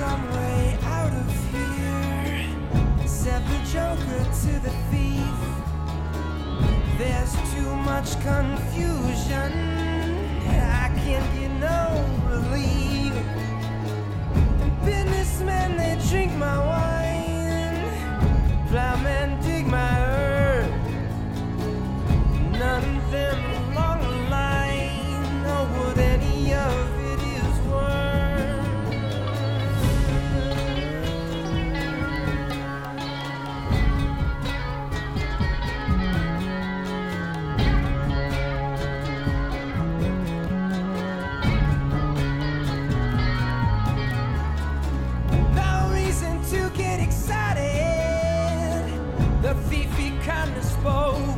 some way out of here. Said the joker to the thief. There's too much confusion. I can't get no relief. Businessmen, they drink my wine. Plowmen dig my earth. None of them along the line know what any of it is worth. No reason to get excited. The thief he kindly spoke.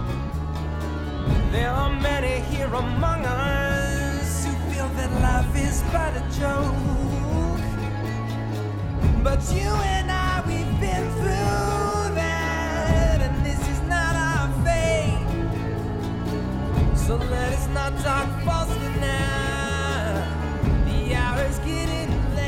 There are many here among us who feel that life is but a joke. But you and I, we've been through that, and this is not our fate. So let us not talk falsely now. The hour is getting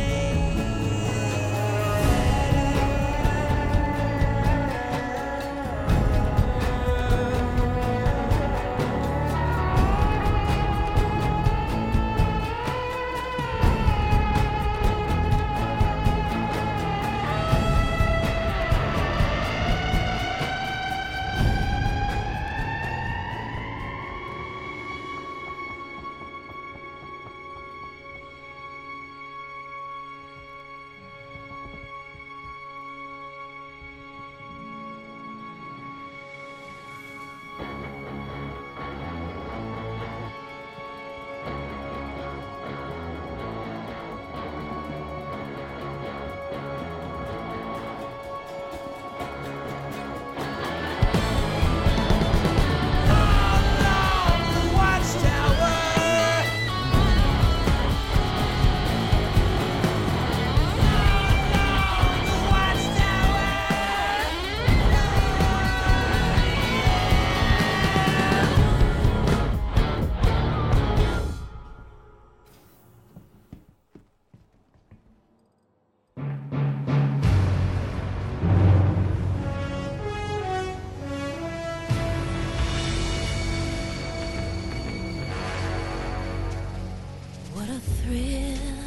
What a thrill,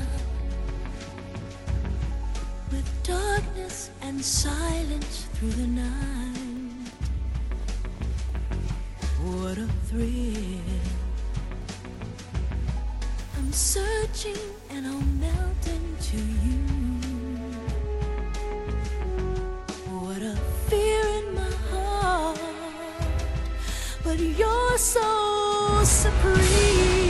with darkness and silence through the night. What a thrill, I'm searching and I'll melt into you. What a fear in my heart, but you're so supreme.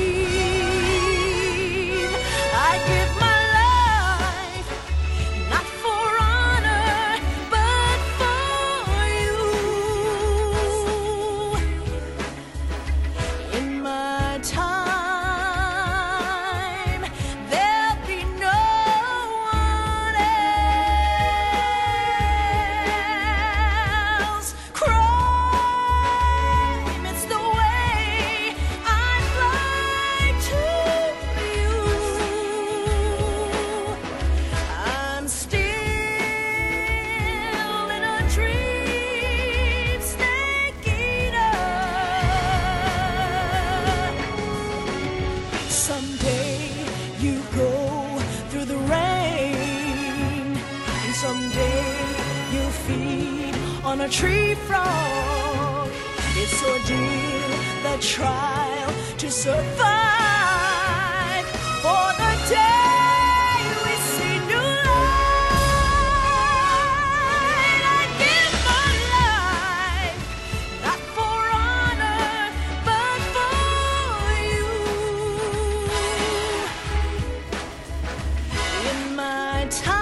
Someday you go through the rain, and someday you'll feed on a tree frog. It's ordeal, the trial to survive for the day we see new light. I give my life, not for honor, but for you. In my time